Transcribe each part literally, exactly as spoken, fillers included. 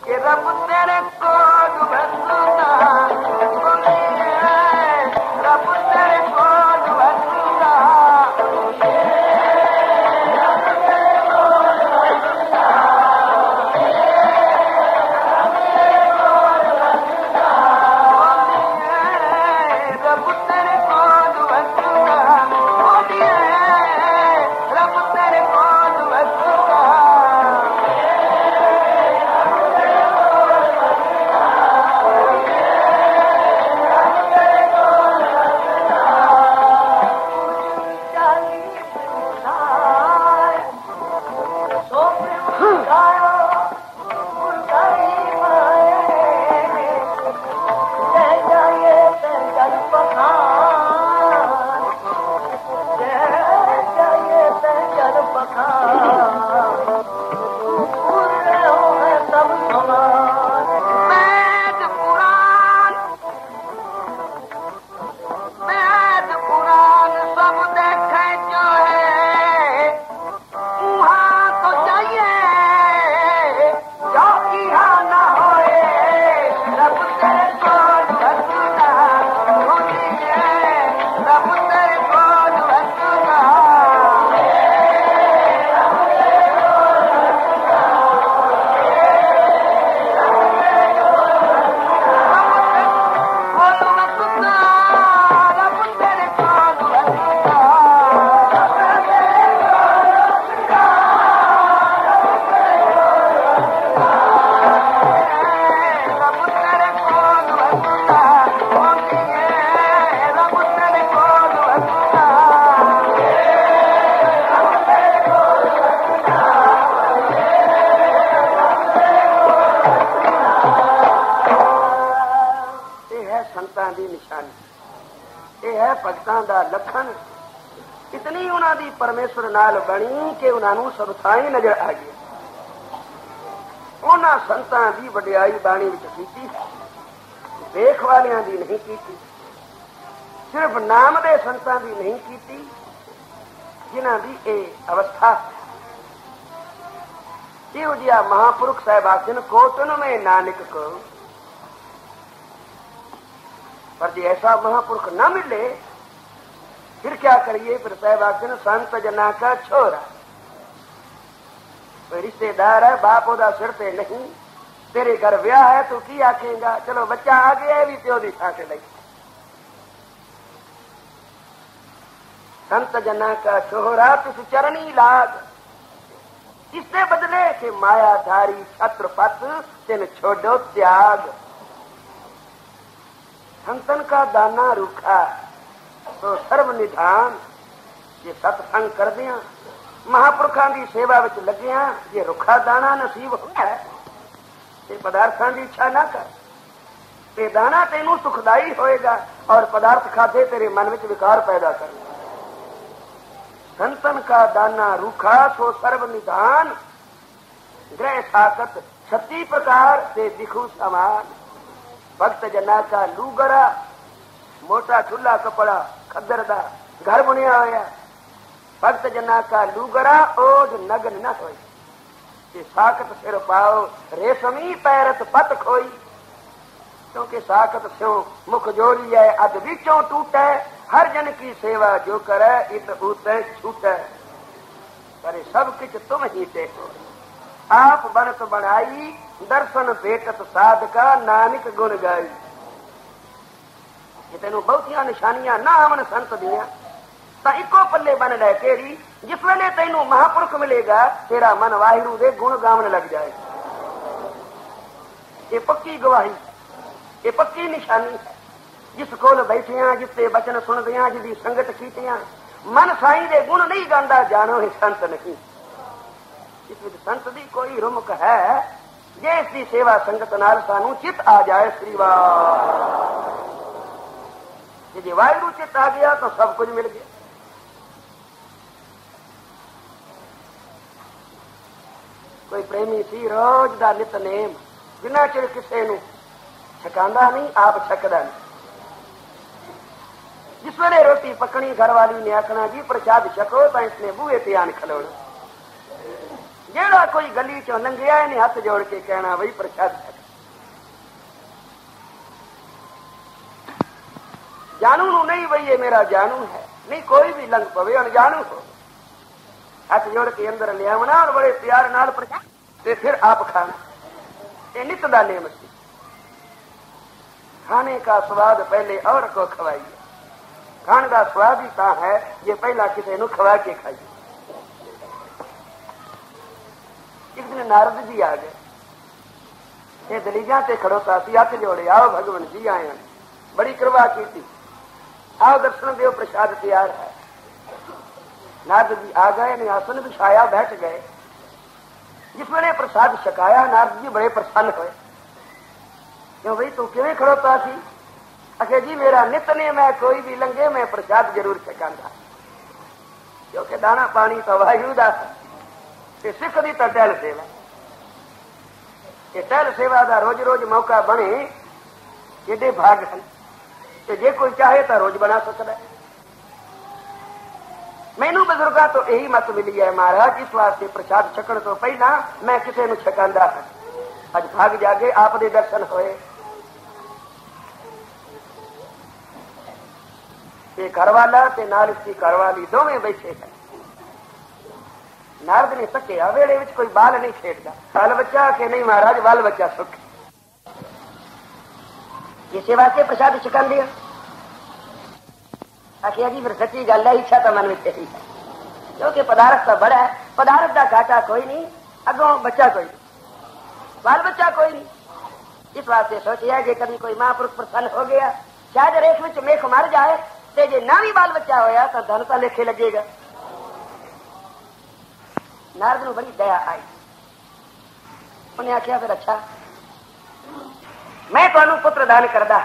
कि रब तेरे कोल वसदा रब तेरे कोल वसदा परमेश्वर नाल बनी कि उन्होंने सब थाई नजर आ गया। उन्होंने संतां की वडियाई बाणी विच कीती, देख वालियां दी नहीं कीती, सिर्फ नाम दे संतां दी नहीं कीती, जिन्हां दी ए अवस्था इहो जिहा महापुरुष साहिब आखन कोटन में नानक को। पर जी ऐसा महापुरुष न मिले फिर क्या करिए? फिर साहब आखिर संत जना का छोरा, कोई रिश्तेदार है, बाप ओदा सिर पे नहीं, तेरे घर ब्याह है तो की आखेगा? चलो बच्चा आ गया भी त्यो दी छाटे लगी। संत जना का छोरा तुझ चरणी लाग, इससे बदले के मायाधारी छत्रपत तिन छोड़ो त्याग। संतन का दाना रूखा तो सर्व निधान, ये सत्संग कर दिया, महापुरखों की सेवा विच लगिया, ये रुखा दाना नसीब होया है, ये पदार्थों की इच्छा ना कर, ये दाना तेनू सुखदाई होएगा और पदार्थ खाते तेरे मन में विकार पैदा कर। संतन का दाना रूखा सो सर्व निधान, ग्रह साकत छत्ती प्रकार से दिखू समान। भक्त जना का लूगरा, मोटा चूल्हा कपड़ा खद्दर दा घर बुनिया होया। भक्त जना का लूगरा ओज नगन न होई, कि साकत सिर पाओ रेशमी पैरत पत खोई। क्योंकि साकत स्यों मुख जोड़ी है अध बिचों टूटे, हर जन की सेवा जो करे इत उते छूटे। करे सब किछ तुम ही देखो, आप बनत बनाई, दर्शन भेटत साधका नानक गुण गाई। जे तेनू बहुतियां निशानियां ना आवन संत दियां तां इको पल्ले बन लै केरी, जिस वेले तेनू महापुरुष मिलेगा तेरा मन वाहिगुरू दे गुण गावन लग जाए। ये पक्की गवाही, ये पक्की निशानी है। जिस कोल बैठिया, जिससे बचन सुनदियां, जिसकी संगत कीतियां, मन साईं दे गुण नहीं गांदा, जानो ही संत नहीं। इस विच संत दी कोई रुमक है, जे इसकी सेवा संगत नाल सानू चित आ जाए। श्री वाह, जे वाहिगुरू चित आ गया तो सब कुछ मिल गया। कोई प्रेमी सी रोज दा नितनेम बिना चिर किसे नू छकांदा नहीं, आप छकदा नहीं। जिस वेले रोटी पकनी घर वाली ने आखना जी प्रसाद छको तो इसने बूहे ते आन खलोना। जेड़ा कोई गली चो लंघिया इन्हें हाथ जोड़ के कहना बई प्रसाद जानू नू नहीं बई ये मेरा जानू है, नहीं कोई भी लंघ पवे अनजानू हो, हाथ जोड़ के अंदर ले आवना और बड़े प्यार नाल प्रसाद ते फिर आप खाना। ये नित दा नेम सी। खाने का स्वाद पहले और को खवाइए, खाने का स्वाद ही ता है ये पहला किसी नू खवा के खाइए। एक दिन नारद जी आ गए, ये दलीजा से खड़ोता सी, हाथ जोड़े आओ भगवान जी आए हैं, बड़ी कृपा की थी, आओ दर्शन देव प्रसाद तैयार है। नारद जी आ गए ने आसन बिछाया, बैठ गए। जिस वेले प्रसाद छकाया नारद जी बड़े प्रसन्न हुए। क्यों भाई तू किवें खड़ोता सी? आखे जी मेरा नितनेम है, कोई भी लंघे मैं प्रसाद जरूर छकांगा, क्योंकि दाना पानी तो वाहिगुरू दा ते सिख दी तो टहल सेवा। ये टहल सेवा का रोज रोज मौका बने एडे भाग हैं कि जे कोई चाहे तो रोज बना सकता है। मैनू बजुर्गा तो यही मत मिली है महाराज, इस वास्ते प्रसाद छकण तो पहला मैं किसी नूं छकांदा हां। अज भाग जागे आप दे दर्शन होए। ये घरवाला ते नाल इसकी घरवाली दोवें बैठे हैं। नारद ने तकिया वेड़े विच कोई बाल नहीं खेड़ता, बाल बच्चा के नहीं महाराज बाल बच्चा सुख। इसे वास्ते प्रसाद छकान दिया। आखिया जी फिर सच्ची गल है, इच्छा तो मन में यही है, क्योंकि पदार्थ तो बड़ा है, पदार्थ का घाटा कोई नहीं, अगों बच्चा कोई नहीं, बाल बच्चा कोई नहीं। इस वास्ते सोचिया जे कभी कोई महापुरुष प्रसन्न हो गया, शायद रेख में मेख मर जाए ते जे ना भी बाल बच्चा होया तो धन तो लेखे लगेगा। नारद नूं बड़ी दया आई, उन्हें आखिया फिर अच्छा मैं तुहानूं पुत्र दान करदा।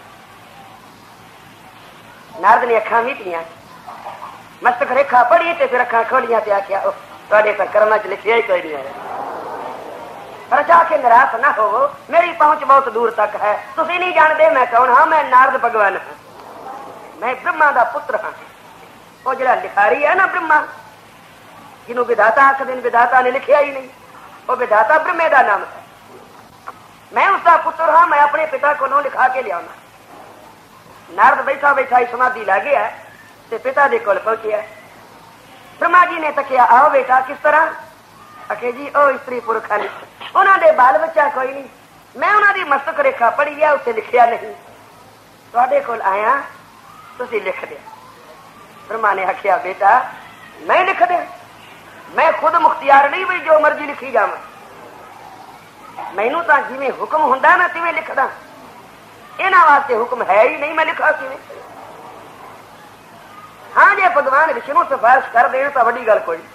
नारद ने अखां मीटियां, मस्तक रेखा पढ़ी ते फिर अखां खोलियां ते आखिया तुहाडे तां कर्मां च लिखिया ही कोई नहीं है। पर जाके निराश ना होवो, मेरी पहुंच बहुत दूर तक है, तुसीं नहीं जानदे मैं कौन हां। मैं नारद भगवान हां, मैं ब्रह्मा दा पुत्र हां। वो जिहड़ा लिखारी है ना ब्रह्मा, जिन्हों विधाता आखदे ने, विधाता ने लिखिया ही नहीं, वो विधाता ब्रह्मे दा नाम है। मैं उसका पुत्र हां, मैं अपने पिता को नो लिखा के लिया। नारद बैठा बैठा ही समाधि ला गया ते पिता दे कोल पहुंचिया। ब्रह्मा जी ने तकिया, आओ बेटा किस तरह? आखे जी ओ स्त्री पुरखा ने उन्होंने बाल बच्चा कोई नहीं, मैं उन्होंने मस्तक रेखा पढ़ी है, उसे लिखिया नहीं, तुहाडे कोल आया तुसीं लिख दे। ब्रह्मा ने आखिया बेटा मैं लिख दे, मैं खुद मुख्तियार नहीं भी जो मर्जी लिखी जावां, मैनू तां जिवें हुक्म हुंदा ना तिवें लिखदा, इन्हां वास्ते हुक्म है ही नहीं, मैं लिखा किवें? हाँ जे भगवान विष्णु सिफारिश कर देन तो वड्डी गल कोई।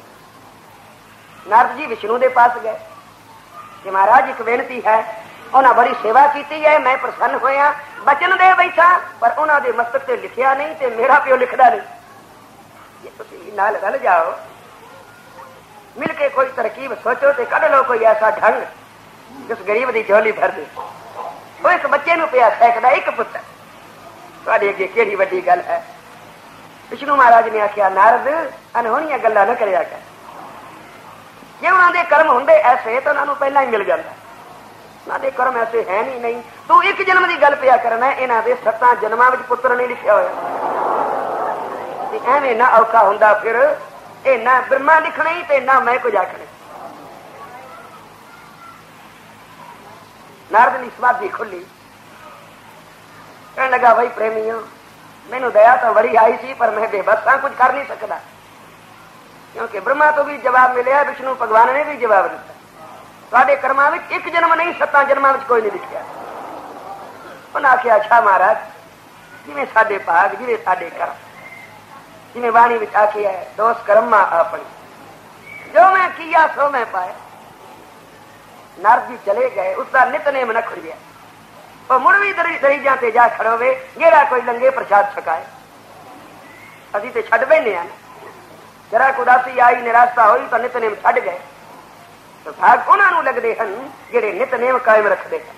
नारद जी विष्णु दे पास गए कि महाराज एक बेनती है, उन्हें बड़ी सेवा की है, मैं प्रसन्न होया, बचन दे बैठा पर उन्होंने मस्तक से लिखिया नहीं ते मेरा प्यो लिखदा नहीं। ये तुसीं नाल रल जाओ, मिलके कोई तरकीब सोचो ते कढ लो कोई ऐसा ढंग जिस गरीब की झोली भर दे। वो इस बच्चे नूं पिया सैकदा एक पुत्र, तुहाडे अगे केड़ी वड्डी गल है। विष्णु महाराज ने आख्या नारद अनहोणियां गल्लां न करिया कर, जे उन्होंने कर्म होंदे ऐसे तो उन्होंने पहला ही मिल जाता, उन्होंने कर्म ऐसे है नहीं। नहीं तू एक जन्म की गल पिया करना, इन्हां दे सत्तां जन्मां विच पुत्र नहीं लिखिया होया। एवें ना औखा हुंदा फिर ए ना ब्रह्मा लिखना ही ते ना मैं कुछ आखना। नारद की समाधि खुली, कहने लगा भाई प्रेमियों मैनू दया तो बड़ी आई सी पर मैं बेबस हां, कुछ कर नहीं सकता, क्योंकि ब्रह्मा तो भी जवाब मिले, विष्णु भगवान ने भी जवाब दिता, तुहाडे कर्मां विच एक जन्म नहीं सत्तां जन्मां विच कोई नहीं लिखिया। उन्हें आख्या अच्छा महाराज जिवें साडे भाग जिवें साडे कर्म, जिवें वाणी विच आखिया है दोष कर्मा अपनी, जो मैं किया सो मैं पाया। नारद जी चले गए, उसका नितनेम न खुड़िया, और मुड़ भी दरीजा ते जा खड़ोवे, जेड़ा कोई लंगे प्रसाद छकाए। असीं ते छड्ड बैठे हैं, जरा उदासी आई निराशा हुई तो नितनेम छड्ड गए, तो भाग उन्होंने लगते हैं जेड़े नितनेम कायम रखते हैं।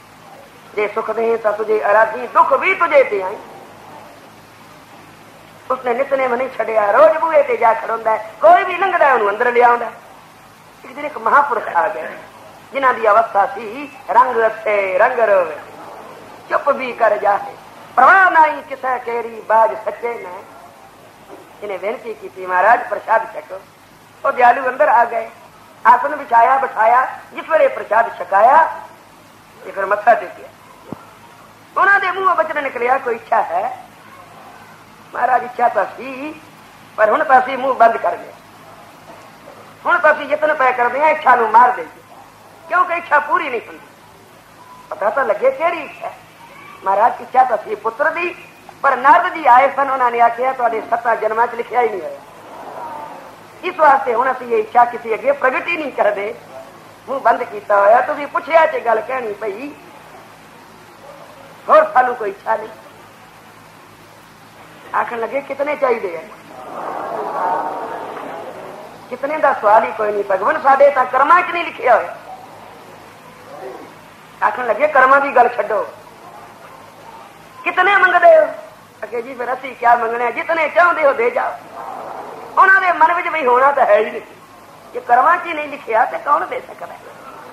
जे सुख दे तो तुझे आराधी, दुख भी तुझे ते आई, उसने नितनेम नहीं छड़िया, रोज बूहे ते जा खड़ोंदा है, कोई भी लंघदा है उन्होंने अंदर लिया। एक दिन एक महापुरुष आ गए जिन्हां दी अवस्था सी रंग अच्छे रंग रोवे, चुप भी कर जाए, परवाह नहीं किसे केरी बाज सच्चे ने। इन्हें बेनती की, महाराज प्रसाद छको। वो दयालु अंदर आ गए, आसन बिछाया बिठाया, जिस वेले प्रसाद छकाया ये फिर मत्था टेकिया। उन्होंने मुंह बचन निकलिया, कोई इच्छा है? महाराज इच्छा तो सी, पर हुण तो असीं मुंह बंद कर गए, हुण तो असीं यतन पै करते हैं इच्छा नूं मार देईए, क्योंकि इच्छा पूरी नहीं होंदी। पता तो लगे केड़ी इच्छा। महाराज इच्छा तो सी पुत्र दी, पर नारद जी आए सन, उन्होंने आख्या तुहाडे सत्तां जन्मां च लिखिया ही नहीं होया, इस वास्ते हुण असीं ये इच्छा किसी अगे प्रगट ही नहीं करदे, मुंह बंद किया होया। तुसीं पुछया ते गल कहनी पई, होर सानू कोई इच्छा नहीं। आखन लगे कितने चाहिए है? कितने का सवाल ही कोई नहीं, भगवान साडे तां कर्मां च नहीं लिखिया होया। आखन लगे कर्मां दी गल छड्डो, कितने मंगदे हो? अगे जी फिर असीं क्या मंगने, जितने चाहते हो दे जाओ। उन्होंने मन में भी होना तो है ही नहीं, ये कर्मां च ही नहीं लिखिया तो कौन दे सकता है?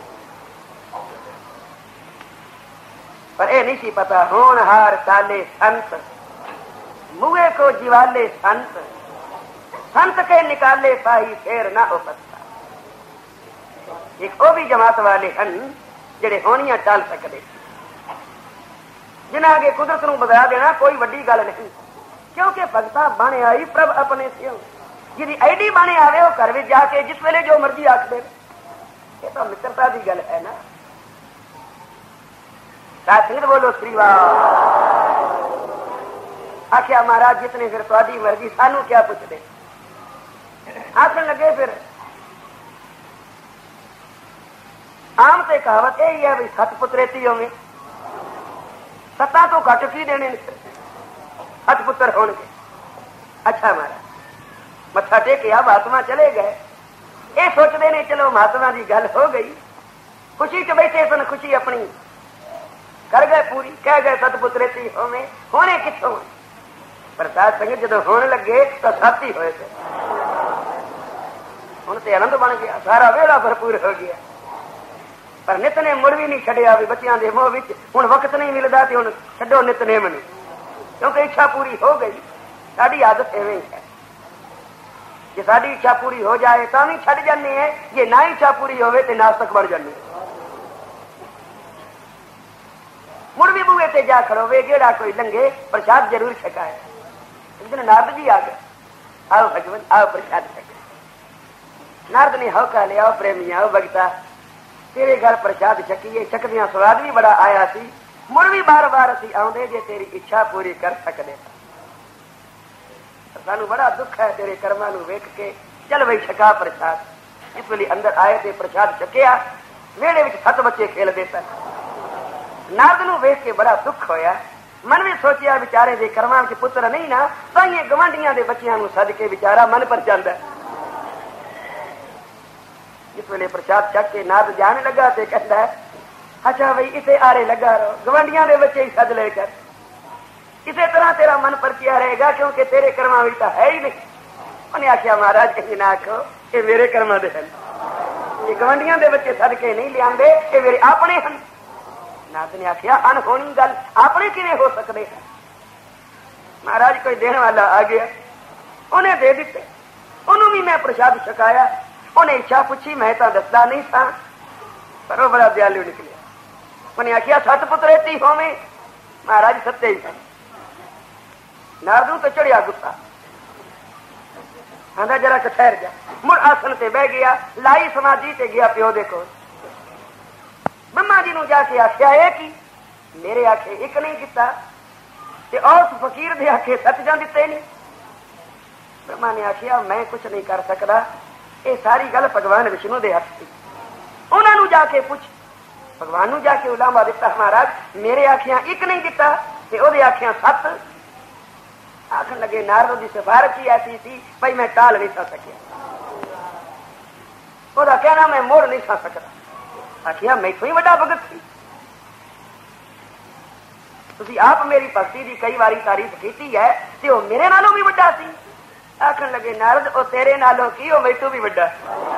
पर यह नहीं सी पता, होनहार ताले संत मुए को जीवाले संत, संत के निकाले पाही फेर ना हो सकता। एक वो भी जमात वाले हैं जेड़े होनियां टाल सकते, जिन्हें आगे कुदरत नूं बदला देना कोई वड्डी गल नहीं, क्योंकि भगता बने आई प्रभ अपने सियों, जिहदी ऐडी बने आवे वो घर में जाके जिस वेले जो मर्जी आख दे, ये तो मित्रता की गल है ना। साथ बोलो श्री वाह। आख्या महाराज जितने फिर तुहाडी मर्जी, सानू क्या पुछदे? आखन लगे फिर आम ते कहावत यही है भी सत पुत्र ती होवे, सत्ता तो घट की देने सत पुत्र होणगे। अच्छा महाराज मत्था टेकिया, महात्मा चले गए। ये सोचते ने चलो महात्मा की गल हो गई, खुशी च बैठे सन, खुशी अपनी कर गए पूरी, कह गए सतपुत्रे ती होवे, होने किथों? प्रसाद संगत जो होने लगे तो सत ही होए थे, हुण ते आनंद बन गया, सारा वेड़ा भरपूर हो गया। पर नितने मुड़ भी नहीं छड़िया भी बच्चों के मोह विच हुण वक्त नहीं मिलता, तो हुण छड्डो नितनेम नूं, क्योंकि इच्छा पूरी हो गई। साडी आदत एवें ही है, जे साडी इच्छा पूरी हो जाए तो भी छड़ जाने हैं, जे ना इच्छा पूरी होवे तो नास्तिक बन जाने। मुड़ भी बूहे ते जा खड़ोवे, गेड़ा कोई लंघे प्रसाद जरूर छकाए। एक दिन नारद जी आ गए, आओ भगवान आओ प्रसाद छके। नारद ने हौका लिया, आओ प्रेमी आओ भगता, तेरे घर प्रसाद छकीए, छकदियां स्वाद भी बड़ा आया सी, मुड़ भी बार बार असीं आउंदे जे तेरी इच्छा पूरी कर सकदे। सानू बड़ा दुख है तेरे कर्मां नूं वेख के, चल बई छका प्रसाद। जिस वेले अंदर आए ते प्रसाद छकिया, वेड़े विच सत बच्चे खेलदे सन। नारद नूं वेख के बड़ा दुख होया, मन में सोचिया बेचारे दे कर्मां विच पुत्र नहीं ना, ताइए गवांढियां दे बच्चियां नूं सद के बेचारा मन पर जांदा। जिस वेले प्रसाद छक के नारद जाने लगा ते कहंदा है, अच्छा बई इसे आरे लगा रहो, गवांढियां दे बच्चे ही सद लेकर, इसे तरह तेरा मन पर किया रहेगा, क्योंकि तेरे कर्मां विच तां है ही नहीं। उन्हें आख्या महाराज कहीं ना आखो, ये मेरे कर्मां दे हन, ये गवांढियां दे बच्चे सद के नहीं लियांदे, ये मेरे अपने हन। नाथ ने आख्या अनहोनी गल अपने किवें हो सकदे? महाराज कोई देने वाला आ गया, उन्हें दे दिते, उन्होंने भी मैं प्रसाद छकाया। उन्हें इच्छा पूछी, मैं तो दसदा नहीं था, पर वो बड़ा दयालु निकलिया। उन्हें आख्या सत पुत्र ती होवे? महाराज सत्य ही है। नारदू तो चढ़िया गुस्सा, आंदा जरा ठहर जा। मुड़ आसन से बह गया, लाई समाधि ते गया प्यो दे कोल। ब्रह्मा जी नूं जाके आख्या है कि मेरे आखे एक नहीं किता ते और फकीर दे आखे सत जां दिते नहीं। ब्रह्मा ने आख्या मैं कुछ नहीं कर सकता, ये सारी गल भगवान विष्णु दे हथ सी, उन्हां नूं जाके पुछ। भगवान नूं जाके उलामा दिता, महाराज मेरे आखियां एक नहीं दिता ते ओदे आखियां सत। आखन लगे नारद की सिफारिश ही ऐसी थी भाई मैं टाल नहीं सा सकिया, ओदा कहना मैं मोड़ नहीं सा सकता। आखिया मैं ही बड़ा भगत थी। तुसी आप मेरी भक्ति की कई बारी तारीफ की है ते ओ मेरे नालों भी वड्डा सी। आखन लगे नारद ओ तेरे नालों की ओ मैथों भी वड्डा,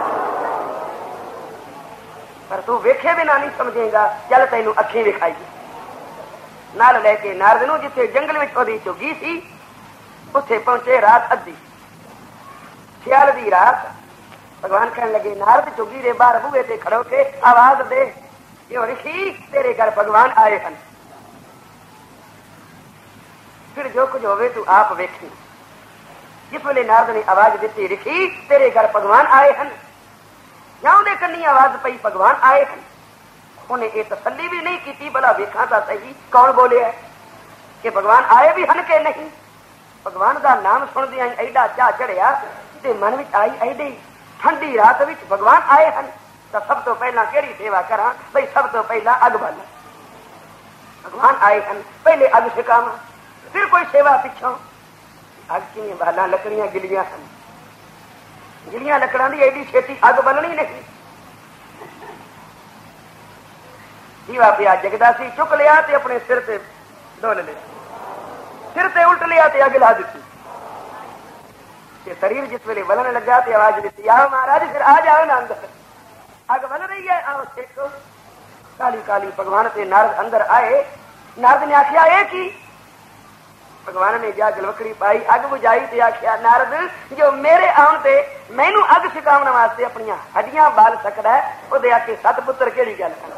पर तू वेखे बिना नहीं समझेगा। चल तैनू अखी विखाई। नाल लैके नारद नूं जिथे जंगल विच ओदी चुगी सी उत्थे पहुंचे। रात अद्धी सियाल दी रात। भगवान कहने लगे नारद चुगी दे बाहर बूहे ते खड़ो के आवाज दे, यो ऋषि तेरे घर भगवान आए हैं, फिर जो कुछ होवे तू आप वेखी। जिस वेले नारद ने आवाज दी ऋषि तेरे घर भगवान आए हैं, जाऊं दे कन्नी आवाज पई भगवान आए हैं, उन्हें ये तसल्ली भी नहीं की भला वेखा तो सही कौन बोले है कि भगवान आए भी हन के नहीं। भगवान का नाम सुनदियां एडा चाह चढ़िया ते मन विच आई एडी ठंडी रात विच भगवान आए हैं तो सब तो पहला केड़ी सेवा करा भाई, सब तो पहला अग बाला। भगवान आए हैं पहले अग सिकावा, फिर कोई सेवा पिछों। अग की बाला लकड़ियां गिलियां हैं, गिलियां लकड़ां दी एडी छेती अग बलनी नहीं। दीवा पिया जगदा सी चुक लिया ते अपने सिर ते डोल लिया, सिर ते उल्ट लिया ते अग ला दी। शरीर जिस वेले बलन लगा ते आवाज दी आओ महाराज फिर आ जाओ ना अंदर, अग बल रही है आओ देखो। काली काली भगवान से नारद अंदर आए। नारद ने आखिया ये की? भगवान ने जा गलवकड़ी पाई अग बुझाई ते आखिया नारद जो मेरे आउण ते मैनू अग सिकाउण वास्ते अपनी हड्डियां बाल सकदा है ओदे आके सत पुत्र केड़ी गल कर।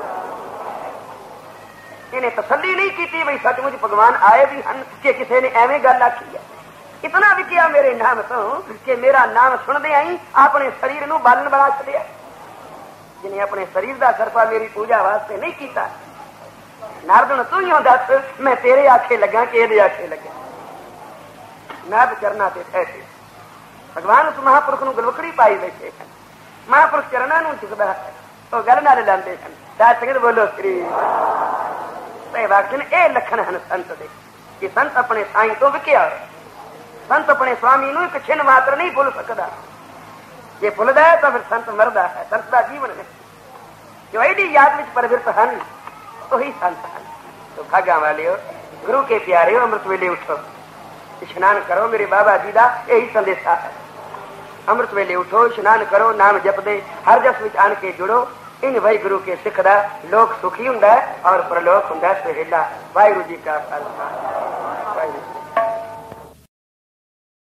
इन्हें तसल्ली नहीं की भाई सचमुच भगवान आए भी हन कि किसी ने एवं गल आखी है। इतना भी किया मेरे नाम तो कि मेरा नाम सुनदे आई अपने शरीर नू बालन बना छड़िया। जिन्हें अपने शरीर का सरफा मेरी पूजा वास्ते नहीं किया। नारद तू ही दस मैं तेरे आखे लगा कि एदे आखे लगा। नारद चरना ते ऐसे भगवान उस महापुरुष नू गलवकड़ी पाई बैठे हैं। महापुरुष चरणा नू चुकदा है तो गल नाल लांदे हैं। साध संगत बोलो श्री वाक्य ए लखन हैं संत दे कि संत अपने साईं तो विकिया। संत अपने स्वामी नू एक छिन मात्र नहीं भूल सकता। जे भुलदा है तो फिर संत मरदा है। संत का जीवन है जो एडी याद विच परविरत हन वही संत हन। तो भागा वालियो गुरु के प्यारे अमृत वेले उठो स्नान करो। मेरे बाबा जी का यही संदेशा है। अमृत वेले उठो स्नान करो नाम जप दे हर जस विच आन के जुड़ो। इन भाई गुरु के सिखदा लोक सुखी हुंदा और परलोक हुंदा सुहेला। वाहिगुरू जी का खालसा।